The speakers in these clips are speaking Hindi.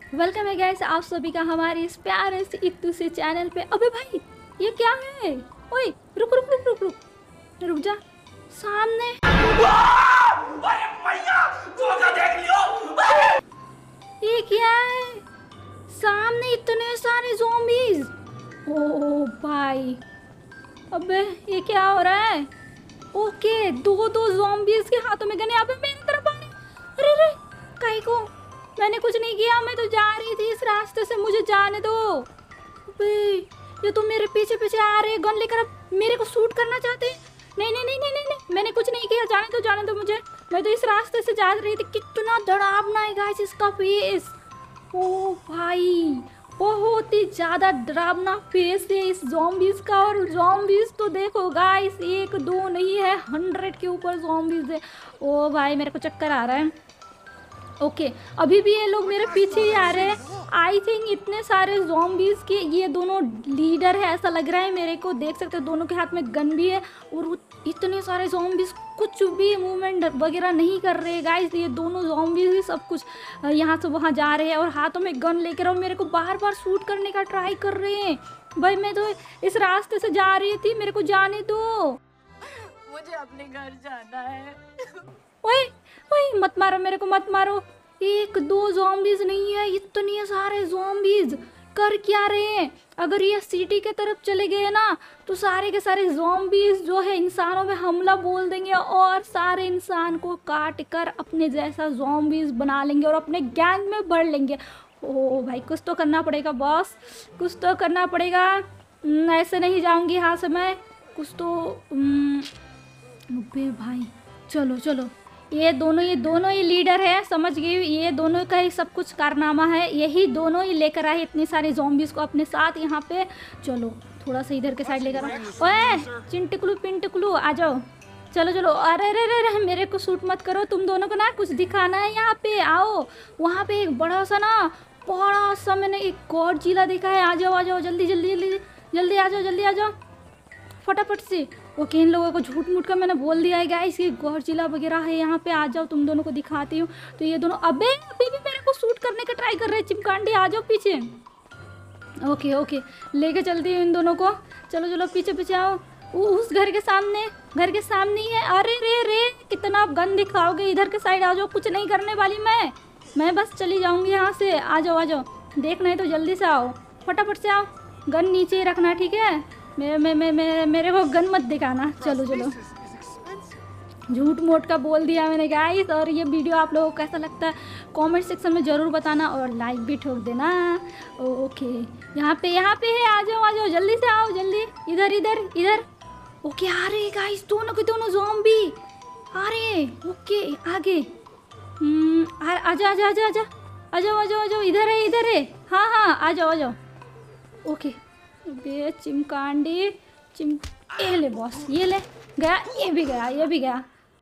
वेलकम है गाइस आप सभी का हमारे इस प्यारे से इत्तू से चैनल पे। अबे भाई ये क्या है? ओए रुक रुक रुक रुक रुक रुक जा। सामने अरे भैया धोखा देख लियो। ये क्या है? सामने इतने सारे ज़ॉम्बीज। ओ भाई अबे ये क्या हो रहा है? ओके दो दो ज़ॉम्बीज के हाथों में गन। यहाँ पे मेरी तरफ आ रहे। अरे रे काहे को? मैंने कुछ नहीं किया, मैं तो जा रही थी इस रास्ते से, मुझे जाने दो। अबे ये तो मेरे पीछे पीछे आ रहे, गन लेकर अब मेरे को शूट करना चाहते हैं। नहीं नहीं नहीं नहीं नहीं नहीं, मैंने कुछ नहीं किया, जाने दो मुझे। मैं तो इस रास्ते से जा रही थी। कितना डरावना है गाइस इसका फेस। ओ भाई बहुत ही ज़्यादा डरावना फेस है इस ज़ॉम्बीज़ का। और ज़ॉम्बीज़ तो देखो गाइस, एक दो नहीं है, 100 के ऊपर ज़ॉम्बीज़ है। ओ भाई मेरे को चक्कर आ रहा है। ओके अभी भी ये लोग मेरे पीछे ही आ रहे हैं। आई थिंक इतने सारे ज़ॉम्बीज़ के ये दोनों लीडर है ऐसा लग रहा है मेरे को। देख सकते हो दोनों के हाथ में गन भी है। और इतने सारे ज़ॉम्बीज़ कुछ भी मूवमेंट वगैरह नहीं कर रहे गाइस। ये दोनों ज़ॉम्बीज़ ही सब कुछ यहाँ से वहाँ जा रहे हैं और हाथों में गन लेकर, और मेरे को बार बार शूट करने का ट्राई कर रहे हैं। भाई मैं तो इस रास्ते से जा रही थी, मेरे को जाने दो। मुझे अपने घर जाना है। ओए ओए मत मारो मेरे को, मत मारो। एक दो ज़ॉम्बीज़ नहीं है, इतने सारे ज़ॉम्बीज़ कर क्या रहे हैं? अगर ये सिटी के तरफ चले गए ना तो सारे के सारे ज़ॉम्बीज़ जो है इंसानों पे हमला बोल देंगे और सारे इंसान को काट कर अपने जैसा ज़ॉम्बीज़ बना लेंगे और अपने गैंग में बढ़ लेंगे। ओ भाई कुछ तो करना पड़ेगा बॉस, कुछ तो करना पड़ेगा। ऐसे नहीं जाऊंगी यहाँ से मैं। कुछ तो अबे भाई चलो चलो, ये दोनों ही लीडर है, समझ गई। ये दोनों का ही सब कुछ कारनामा है, यही दोनों ही लेकर आए इतनी सारी ज़ॉम्बीज़ को अपने साथ यहाँ पे। चलो थोड़ा सा इधर के साइड लेकर आओ। ओए चिंटकलू पिंटकलू आ जाओ। चलो चलो। अरे रे रे रे मेरे को शूट मत करो, तुम दोनों को ना कुछ दिखाना है यहाँ पे। आओ वहाँ पे एक बड़ा सा मैंने एक गॉडजिला देखा है। आ जाओ जल्दी जल्दी जल्दी जल्दी आ जाओ, जल्दी आ जाओ फटाफट से। ओके इन लोगों को झूठ मूठ का मैंने बोल दिया है गाइस ये गॉडजिला वगैरह है यहाँ पे। आ जाओ तुम दोनों को दिखाती हूँ। तो ये दोनों अबे अभी भी मेरे को शूट करने का ट्राई कर रहे हैं। चिमकांडी आ जाओ पीछे। ओके ओके लेके चलती हूँ इन दोनों को। चलो चलो पीछे पीछे आओ। उस घर के सामने ही है। अरे रे रे कितना आप गन दिखाओगे? इधर के साइड आ जाओ, कुछ नहीं करने वाली मैं बस चली जाऊँगी यहाँ से। आ जाओ देखना है तो जल्दी से आओ, फटाफट से आओ। गन नीचे ही रखना ठीक है, मेरे को गन मत दिखाना। चलो चलो झूठ मूठ का बोल दिया मैंने गाइस। और ये वीडियो आप लोगों को कैसा लगता है कमेंट सेक्शन में ज़रूर बताना और लाइक भी ठोक देना। ओके यहाँ पे है। आ जाओ जल्दी से आओ, जल्दी इधर इधर इधर। ओके आ रहे गाइस दोनों के दोनों ज़ॉम्बी आ रहे। ओके आगे आजा आजा आजा आजा आ जाओ इधर है। हाँ आ जाओ। ओके बे चिमकांडी ये ले बॉस, ये ले गया, ये भी गया।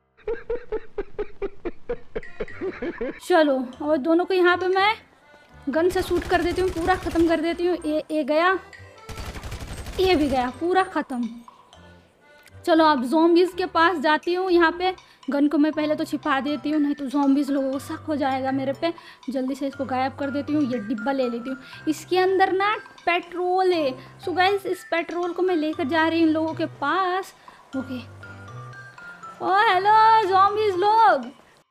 चलो और दोनों को यहाँ पे मैं गन से शूट कर देती हूँ, पूरा ख़त्म कर देती हूँ। ये गया, ये भी गया, पूरा ख़त्म। चलो अब ज़ॉम्बीज़ के पास जाती हूँ। यहाँ पे गन को मैं पहले तो छिपा देती हूँ, नहीं तो ज़ॉम्बीज़ लोगों को शक हो जाएगा मेरे पे। जल्दी से इसको गायब कर देती हूँ। ये डिब्बा ले लेती हूँ, इसके अंदर ना पेट्रोल है। सो गाइस इस पेट्रोल को मैं लेकर जा रही हूँ इन लोगों के पास। ओके ओ हेलो ज़ॉम्बीज़ लोग,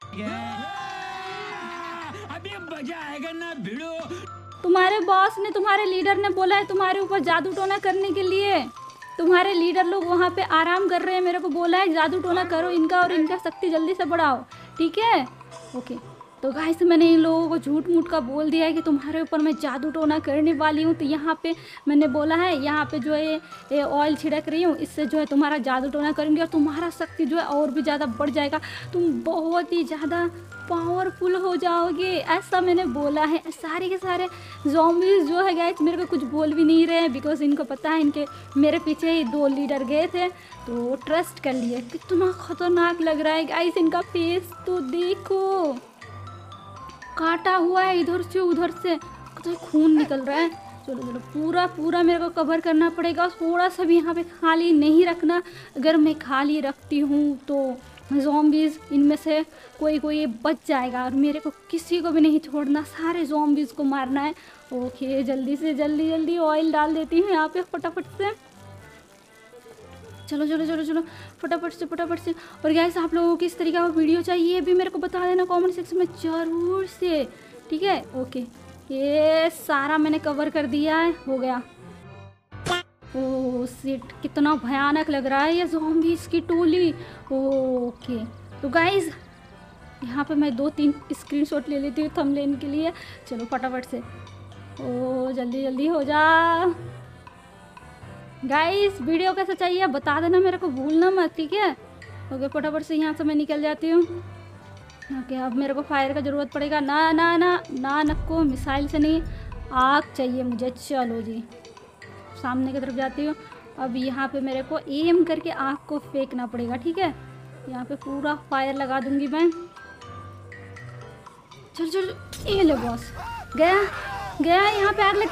अभी मजा आएगा ना भिड़ो। तुम्हारे बॉस ने, तुम्हारे लीडर ने बोला है तुम्हारे ऊपर जादू टोना करने के लिए। तुम्हारे लीडर लोग वहाँ पे आराम कर रहे हैं, मेरे को बोला है जादू टोना करो इनका और इनका शक्ति जल्दी से बढ़ाओ ठीक है। ओके तो गाइस मैंने इन लोगों को झूठ मूठ का बोल दिया है कि तुम्हारे ऊपर मैं जादू टोना करने वाली हूँ। तो यहाँ पे मैंने बोला है यहाँ पे जो है ये ऑयल छिड़क रही हूँ, इससे जो है तुम्हारा जादू टोना करूँगी और तुम्हारा शक्ति जो है और भी ज़्यादा बढ़ जाएगा, तुम बहुत ही ज़्यादा पावरफुल हो जाओगे, ऐसा मैंने बोला है। सारे के सारे ज़ॉम्बीज़ जो है गाइस मेरे को कुछ बोल भी नहीं रहे हैं, बिकॉज इनको पता है इनके मेरे पीछे ही दो लीडर गए थे तो ट्रस्ट कर लिए। कितना खतरनाक लग रहा है गाइस, इनका फेस तो देखो, काटा हुआ है इधर से उधर से, तो खून निकल रहा है। चलो चलो पूरा मेरे को कवर करना पड़ेगा, थोड़ा सा भी यहाँ पे खाली नहीं रखना। अगर मैं खाली रखती हूँ तो ज़ॉम्बीज़, इनमें से कोई कोई बच जाएगा और मेरे को किसी को भी नहीं छोड़ना, सारे ज़ॉम्बीज़ को मारना है। ओके, जल्दी से जल्दी जल्दी ऑयल डाल देती हूँ यहाँ पे फटाफट से। चलो चलो चलो चलो फटाफट से। और गाइस, आप लोगों को किस तरीके का वीडियो चाहिए ये भी मेरे को बता देना कमेंट सेक्शन में ज़रूर से, ठीक है। ओके, ये सारा मैंने कवर कर दिया है, हो गया। ओह शिट, कितना भयानक लग रहा है ये ज़ॉम्बीज़ की टोली। ओके, तो गाइस यहाँ पे मैं 2-3 स्क्रीनशॉट ले लेती हूँ थंबनेल के लिए। चलो फटाफट से, ओ जल्दी जल्दी हो जा। गाइस वीडियो कैसा चाहिए बता देना मेरे को, भूलना मत, ठीक है। ओके, फटाफट से यहाँ से मैं निकल जाती हूँ। ओके, अब मेरे को फायर का ज़रूरत पड़ेगा। ना ना ना ना नको, मिसाइल से नहीं, आग चाहिए मुझे। चलो जी, सामने की तरफ जाती हूँ। अब यहाँ पे मेरे को एम करके आग को फेंकना पड़ेगा, ठीक है। यहाँ पे पूरा फायर लगा दूंगी मैं। चल चल, ये ले बॉस, गया यहाँ पे आग लग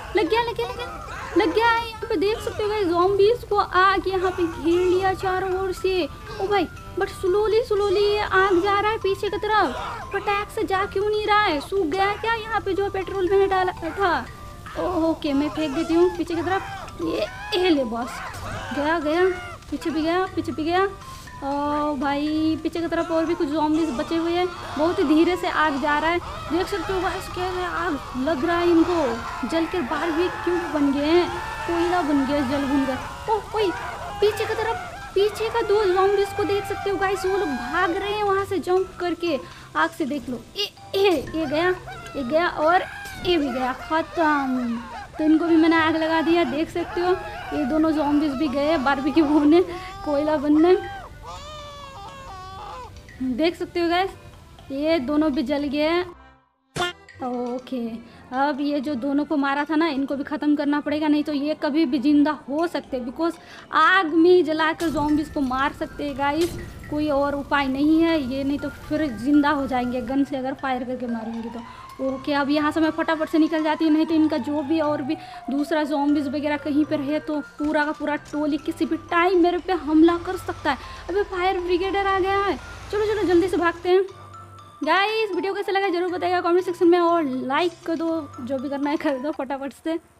गया। यहाँ पे देख सकते हो ज़ॉम्बीज़ को आग यहाँ पे घेर लिया चारों ओर से। ओ भाई, बट स्लोली ये आग जा रहा है पीछे की तरफ। फटाक से जा क्यों नहीं रहा है? सूख गया क्या यहाँ पे जो पेट्रोल मैंने डाला था? ओके, मैं फेंक देती हूँ पीछे की तरफ। ये ले बॉस, गया पीछे भी गया। ओ भाई, पीछे की तरफ और भी कुछ ज़ॉम्बीज़ बचे हुए हैं। बहुत ही धीरे से आग जा रहा है, देख सकते हो गाइस। क्या है, आग लग रहा है इनको, जल कर बाहर भी क्यों बन गए हैं, कोयला बन गया, जल बन गया। ओह ओए, पीछे की तरफ, पीछे का 2 ज़ॉम्बीज़ को देख सकते हो गाइस, वो लोग भाग रहे हैं वहाँ से जंप करके। आग से देख लो, ये गया और ये भी गया, खत्म। तो इनको भी मैंने आग लगा दिया, देख सकते हो। ये दोनों ज़ॉम्बीज़ भी गए बारबेक्यू होने, कोयला बनने, देख सकते हो गाइस। ये दोनों भी जल गए। ओके, अब ये जो दोनों को मारा था ना, इनको भी ख़त्म करना पड़ेगा, नहीं तो ये कभी भी जिंदा हो सकते, बिकॉज आग में जलाकर ज़ॉम्बीज़ को मार सकते हैं गाइस। कोई और उपाय नहीं है ये, नहीं तो फिर जिंदा हो जाएंगे गन से अगर फायर करके मारेंगे तो। ओके, अब यहाँ से मैं फटाफट से निकल जाती हूँ, नहीं तो इनका जो भी और भी दूसरा ज़ॉम्बीज़ वगैरह कहीं पर है तो पूरा का पूरा टोली किसी भी टाइम मेरे पे हमला कर सकता है। अबे फायर ब्रिगेडर आ गया है, चलो जल्दी से भागते हैं। गाइस वीडियो कैसा लगा जरूर बताइएगा कमेंट सेक्शन में, और लाइक कर दो, जो भी करना है कर दो फटाफट से।